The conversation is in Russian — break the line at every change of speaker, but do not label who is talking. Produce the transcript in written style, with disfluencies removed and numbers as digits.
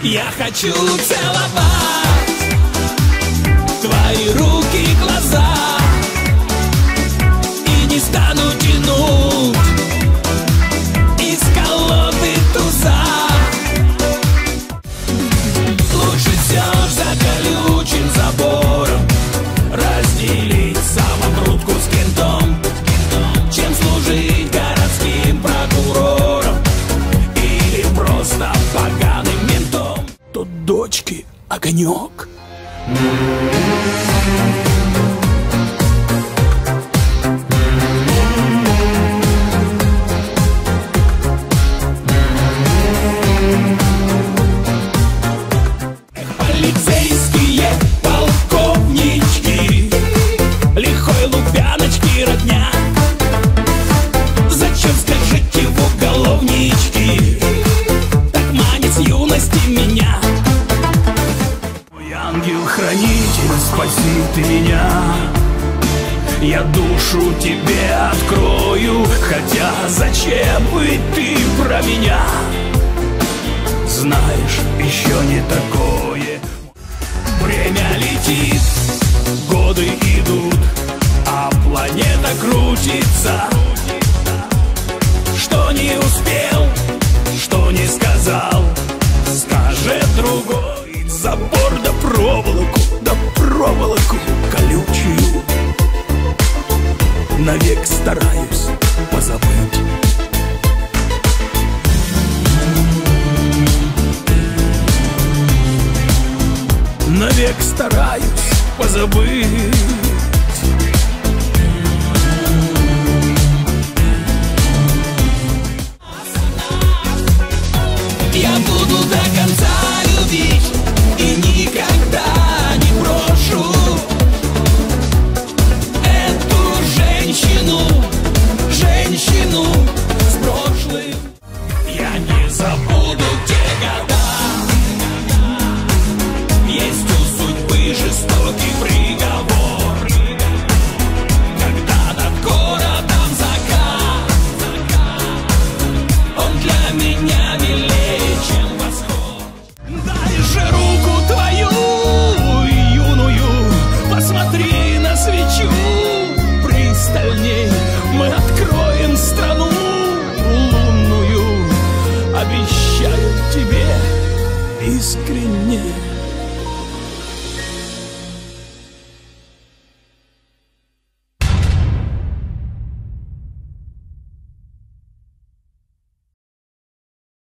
Я хочу целовать твои руки и глаза, и не стану тянуть из колоды туза. Лучше все ж за колючим забором разделить самокрутку с кентом, чем служить городским прокурором или просто поганым ментом. Тут дочки огонек. Полицейские полковнички, лихой Лубяночки родня. Зачем, скажите, в уголовнички так манит с юности меня? Мой ангел-хранитель, спаси ты меня, я душу тебе открою. Хотя зачем бы ты про меня? Знаешь, еще не такое. Время летит, годы идут, а планета крутится. Что не успел, что не сказал, скажет другой. Забор да проволоку колючую навек стараюсь позабыть. Навек стараюсь позабыть.